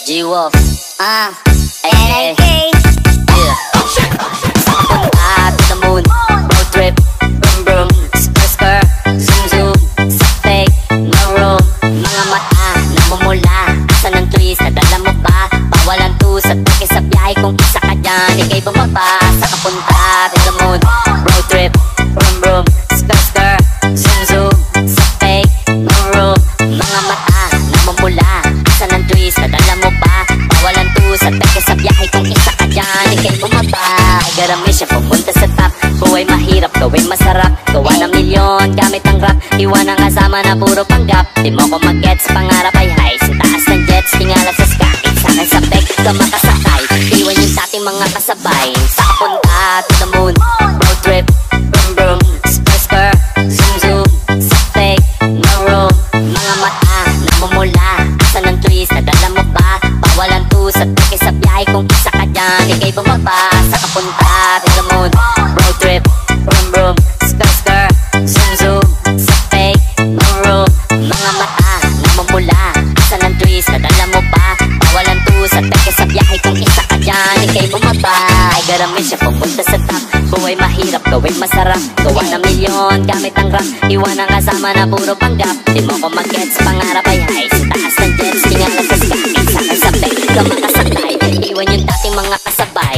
G-Wolf, NIK, yeah. Punta to the moon, road trip, vroom vroom, Skrr, zoom zoom, sabik, no room. Mga mata, namumula, Asan ang twist, nadala mo ba? Bawal ang tusat, peke sa byahe, kung isa ka dyan, ika'y bumaba. Sa kapunta to the moon, road trip, vroom vroom, Skrr, zoom zoom, sabik, no room. Mga mata, namumula, Asan ang twist, nadala mo ba? Bawal ang tusat, peke sa byahe, kung isa ka dyan, ika'y bumaba. Garami siya pumunta sa top, buhay mahirap, gawing masarap. Gawa ng milyon, gamit ang rap. Iwanan kasama na puro panggap. Di mo ko mag-gets, pangarap ay high. Singtaas ng jets, tingala sa sky. Sakay sabik, ka makasakay. Iwan yung dating mga kasabay. Sa punta to the moon, road trip, vroom vroom, Skrr, zoom zoom, sabik, no room. Mga mata, namumula, Asan ang twist, nadala mo ba? Bawal ang tusat, peke sa byahe, kung isa ka dyan, ika'y bumaba. Sa kapunta to the moon, road trip, vroom vroom, Skrr, zoom zoom, sabik, no room. Mga mata, namumula, Asan ang twist, nadala mo ba? Bawal ang tusat, peke sa byahe, kung isa ka dyan, ika'y bumaba. Ay garami siya pumunta sa top, buhay mahirap, gawing masarap. Gawa ng milyon, gamit ang rap. Iwanan kasama na puro panggap. Di mo ko mag-gets, pangarap ay high. Singtaas ng jets, tingala sa sky. Sakay sabik, ka makasakay. Iwan yung dating mga kasabay.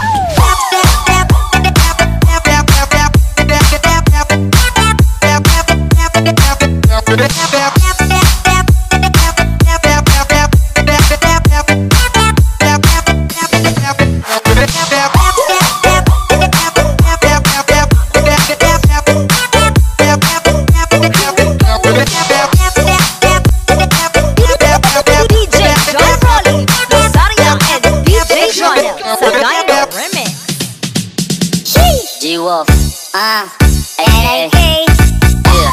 G-Wolf, NIK, yeah.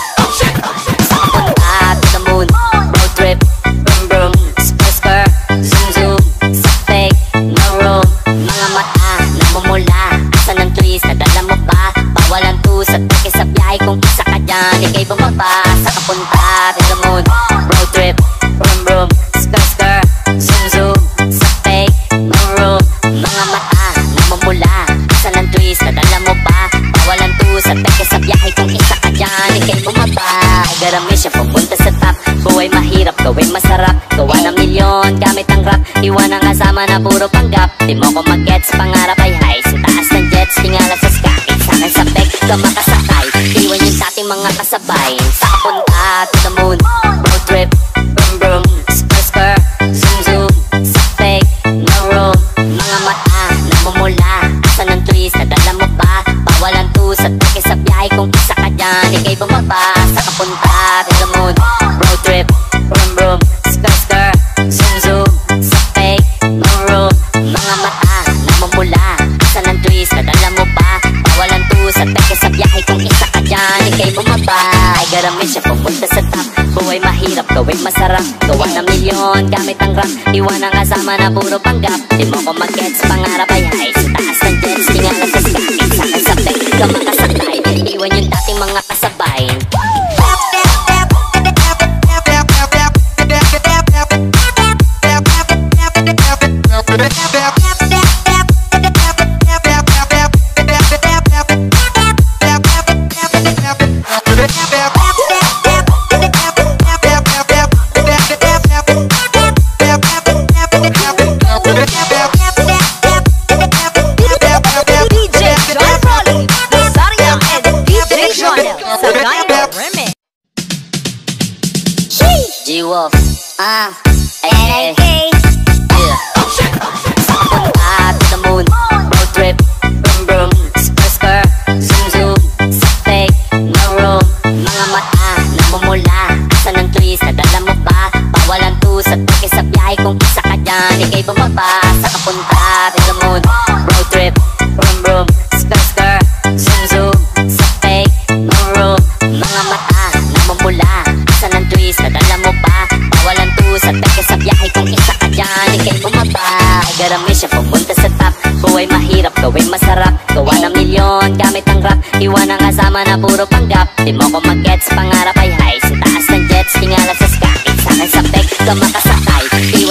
Punta to the moon, road trip, vroom vroom, Skrr, zoom zoom, sabik, no room. Mga mata, namumula, Asan ang twist, nadala mo ba? Bawal ang tusat, peke sa byahe, kung isa ka dyan, ika'y bumaba. Sa kapunta to the moon, road trip, vroom vroom, Skrr, zoom zoom, sabik, no room. Mga mata, namumula, Asan ang twist, nadala mo ba? Bawal ang tusat, peke sa byahe, kung isa ka dyan, ika'y bumaba. Garami siya pumunta sa top, buhay mahirap, gawing masarap. Gawa ng milyon, gamit ang rap. Iwanan kasama na puro panggap. Di mo ko mag-gets, pangarap ay high. Singtaas ng jets, tingala sa sky. Sakay sabik, ka makasakay. Iwan yung dating mga kasabay. Sa kapunta to the moon, road trip, vroom vroom, Skrr, zoom zoom, sabik, no room. Mga mata, namumula, Asan ang twist, nadala mo ba? Bawal ang tusat, peke sa byahe, kung isa ka dyan, ika'y bumaba. Sa kapunta to the moon, road trip, vroom vroom, Skrr, zoom zoom, sabik, no room. Mga mata, namumula, Asan ang twist, nadala mo ba? Bawal ang tusat, peke sa byahe, kung isa ka dyan, ika'y bumaba. Ay garami siya pumunta sa top, buhay mahirap, gawing masarap. Gawa ng milyon, gamit ang rap. Iwanan kasama na puro panggap. Di mo ko mag-gets, pangarap ay high. Singtaas ng jets, tingala sa sky. Sakay sabik, ka makasakay. Iwan yung dating mga kasabay. G-Wolf, NIK, yeah. Punta to the moon, road trip, vroom vroom, Skrr, zoom zoom, sabik, no room. Mga mata, namumula, Asan ang twist, nadala mo ba? Bawal ang tusat, peke sa byahe, kung isa ka dyan, ika'y bumaba. Sa kapunta to the moon, road trip, vroom vroom, Skrr, zoom zoom, sabik, no room. Mga mata, namumula, Asan ang twist, nadala mo ba? Bawal ang tusat, peke sa byahe, kung isa ka dyan, ika'y bumaba. Ay garami siya pumunta sa top, buhay mahirap, gawing masarap. Gawa ng milyon, gamit ang rap. Iwanan kasama na puro panggap. Di mo ko mag-gets, pangarap ay high. Singtaas ng jets, tingala sa sky. Sakay sabik, ka makasakay. Iwan yung dating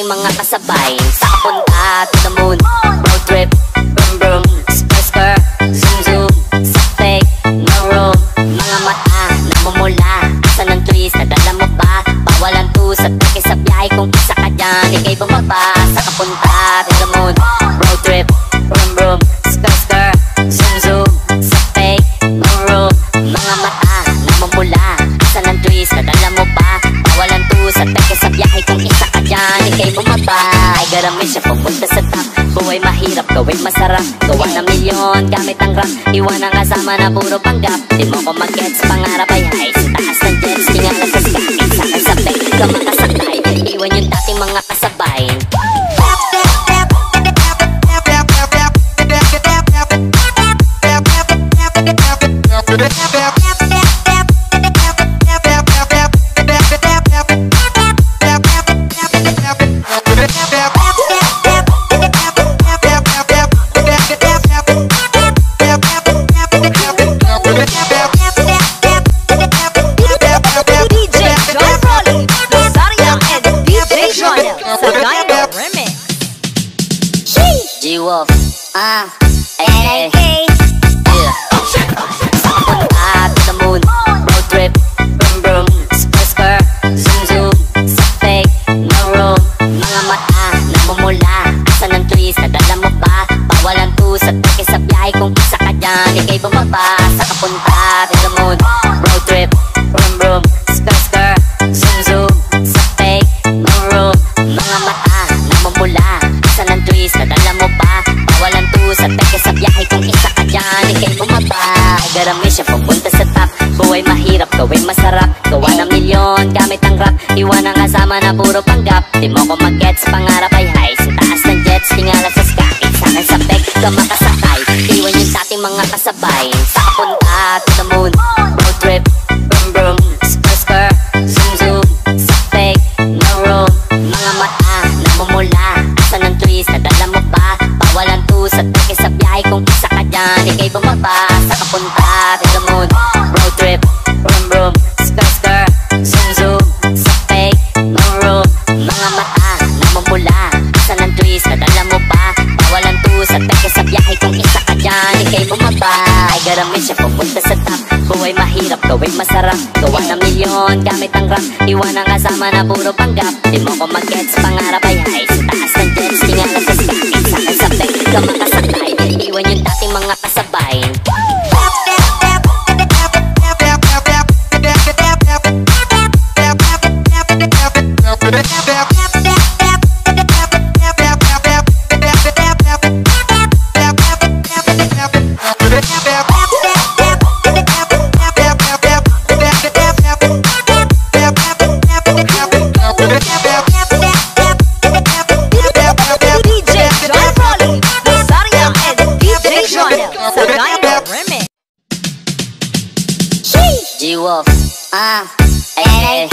dating mga kasabay. Sa punta to the moon, road trip, vroom vroom, Skrr, zoom zoom, sabik, no room. Mga mata, namumula, Asan ang twist, nadala mo ba? Bawal ang sa peke sa byahe, kung isa ka dyan, ika'y bumaba. Sa punta to the moon, road trip, vroom vroom, Skrr, zoom zoom, sabik, no room. Mga mata, namumula, Asan ang twist, nadala mo ba? Bawal ang sa peke sa byahe, kung isa ka dyan, ika'y bumaba. Ay garami siya pumunta sa top. Buhay mahirap, gawing masarap. Gawa ng milyon, gamit ang rap. Iwanan kasama na puro panggap. Di mo ko mag-gets, pangarap ay high. Singtaas ng jets, tingala sa Skrr. Kasabay, ka makasakay. Iwan yung dating mga kasabay. G-Wolf, ika'y, sa punta to the moon, road trip, vroom vroom, Skrr, zoom zoom, sabik, no room. Mga mata, namumula, Asan ang twist, nadala mo ba? Bawal ang sa peke sa byahe, kung isa ka dyan, ika'y bumaba. Sa punta to the moon, road trip, vroom vroom, Skrr, zoom zoom, sabik, no room. Mga mata, namumula, Asan ang twist, nadala mo ba? Bawal ang sa peke sa byahe, kung isa ka dyan, ika'y bumaba. Ay garami siya pumunta sa top. Buhay mahirap, gawing masarap. Gawa ng milyon, gamit ang rap. Iwanan kasama na puro panggap. Di mo ko mag-gets, pangarap ay high. Singtaas ng jets, tingala sa Skrr. Sakay sa peke, ka makasakay. Iwan yung dating mga kasabay. Sa punta to the moon, road trip, vroom vroom, Skrr, zoom zoom, sabik, no room. Mga mata, namumula, Asan ang twist, nadala mo ba? Bawal ang sa peke sa byahe, kung isa ka dyan, ika'y bumaba. Sa punta to the moon, road trip, vroom vroom, Skrr, zoom zoom, sabik, no room. Mga mata, namumula, Asan ang twist, nadala mo ba? Bawal ang sa peke sa byahe, kung isa ka dyan, ika'y bumaba. Ay garami siya pumunta sa top. Buhay mahirap, gawing masarap. Gawa ng milyon, gamit ang rap. Iwanan kasama na puro panggap. Di mo ko mag-gets, pangarap ay high. Singtaas ng jets, tingala sa Skrr. Sakay sa peke, ka makasakay. Iwan yung dating mga kasabay. G-Wolf, ika'y,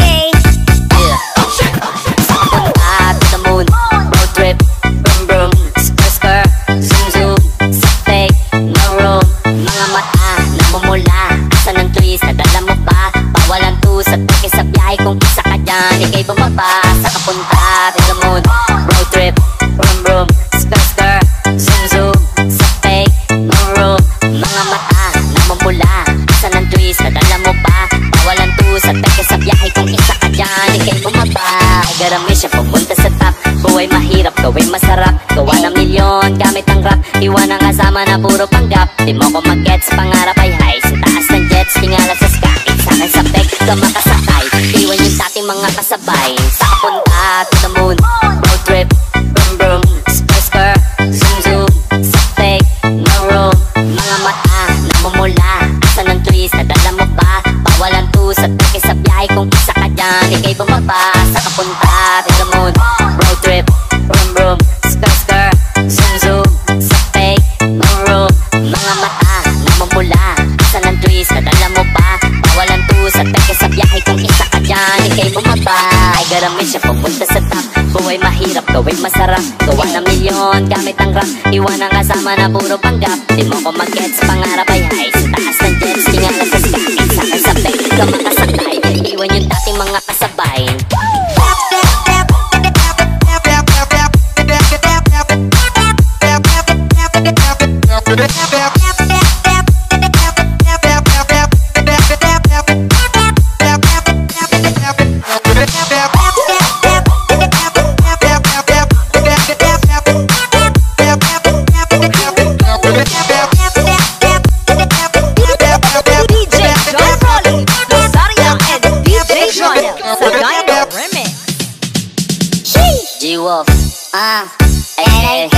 sa punta to the moon, road trip, vroom vroom, Skrr, zoom zoom, sabik, no room. Mga mata, namumula, Asan ang twist, nadala mo ba? Bawal ang sa peke sa byahe, kung isa ka dyan, ika'y bumaba. Sa punta to the moon, road trip, vroom vroom, Skrr, zoom zoom, sabik, no room. Mga mata, namumula, Asan ang twist, nadala mo ba? Bawal ang sa peke sa byahe, kung isa ka dyan, ika'y bumaba. Ay garami siya pumunta sa top. Buhay mahirap, gawing masarap. Gawa ng milyon, gamit ang rap. Iwanan kasama na puro panggap. Di mo ko mag-gets, pangarap ay high. Singtaas ng jets, tingala sa Skrr. Sakay sa peke, ka makasakay. Iwan yung dating mga kasabay. Sa punta to the moon, road trip, vroom vroom, Skrr, zoom zoom, sabik, no room. Mga mata, namumula, Asan ang twist, nadala mo ba? Bawal ang sa peke sa byahe, kung isa ka dyan, ika'y bumaba. Sa punta to the moon, road trip, vroom vroom, Skrr, zoom zoom, sabik, no room. Mga mata, namumula, Asan ang twist, nadala mo ba? Bawal ang sa peke sa byahe, kung isa ka dyan, ika'y bumaba. Ay garami siya pumunta sa top. Buhay mahirap, gawing masarap. Gawa ng milyon, gamit ang rap. Iwanan kasama na puro panggap. Di mo ko mag-gets, pangarap ay high. Singtaas ng jets, tingala sa Skrr. Sakay sa peke, ka makasakay. Iwan yung dating mga kasabay. G-Wolf, aka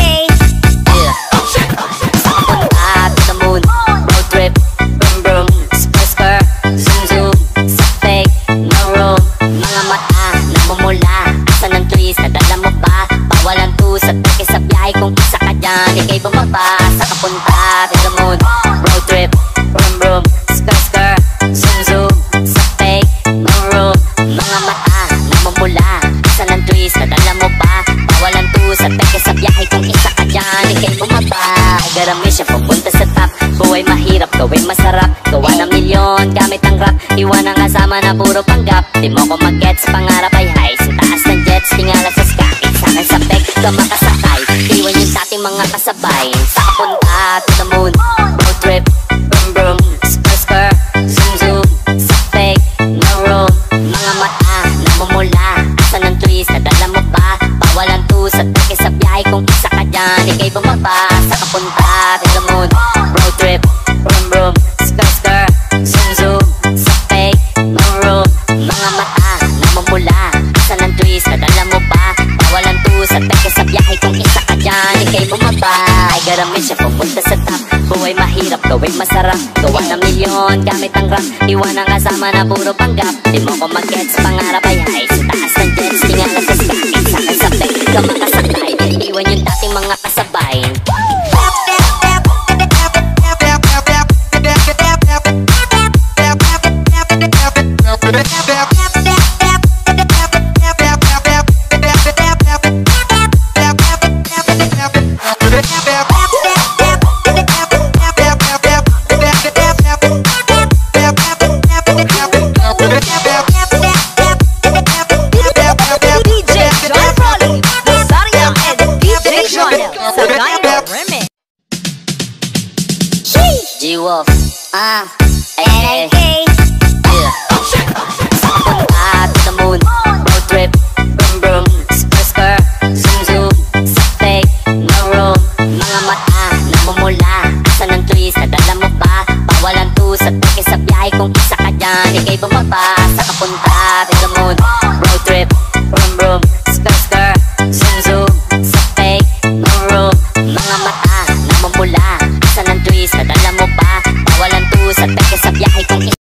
punta to the moon, road trip, vroom vroom, Skrr, zoom zoom, sabik, no room, mga mata, namumula, asan ang twist, nadala mo ba? Bawal ang tusa, peke sa byahe, kung isa ka dyan, ika'y bumaba, sa kapunta to the moon, road trip, vroom vroom, Skrr, zoom zoom, sabik, no room, mga mata, namumula, asan ang twist, nadala mo ba? Bawal ang tusa, peke sa byahe, kung isa ka dyan, ika'y bumaba. Garami siya pumunta sa top. Buhay mahirap, gawing masarap. Gawa ng milyon, gamit ang rap. Iwanan kasama na puro panggap. Di mo ko mag-gets, pangarap ay high. Singtaas ng jets, tingala sa sky. Sa'kin sabik, ka makasakay. Iwan yung dating mga kasabay. Sa punta to the moon, road trip, vroom vroom, Skrr, zoom zoom, sabik, no room, mga mata, namumula, asan ang twist, nadala mo ba? Bawal ang tusa, peke sa byahe, kung isa ka dyan, ika'y bumaba, sa kapunta to the moon, road trip, vroom vroom, Skrr, zoom zoom, sabik, no room, mga mata, namumula, asan ang twist, nadala mo ba? Bawal ang tusa, peke sa byahe, kung isa ka dyan, ika'y bumaba. Ay garami siya pumunta sa top. Buhay mahirap, gawing masarap. Gawa ng milyon, gamit ang rap. Iwanan kasama na puro panggap. Di mo ko mag-gets, pangarap ay high. Singtaas ng jets, tingala sa sky. Sa'kin sabik, ka makasakay. Iwan yung dating mga kasabay. G-Wolf, aka punta to the moon, road trip, vroom vroom, Skrr, zoom zoom, sabik, no room, mga mata, namumula, asan ang twist, nadala mo ba? Bawal ang tusa, peke sa byahe, kung isa ka dyan, ika'y bumaba, sa kapunta to the moon, road trip, vroom vroom, Skrr, zoom zoom, sabik, no room, mga mata, namumula, asan ang twist, nadala mo ba? Bawal ang tusa, peke sa byahe, kung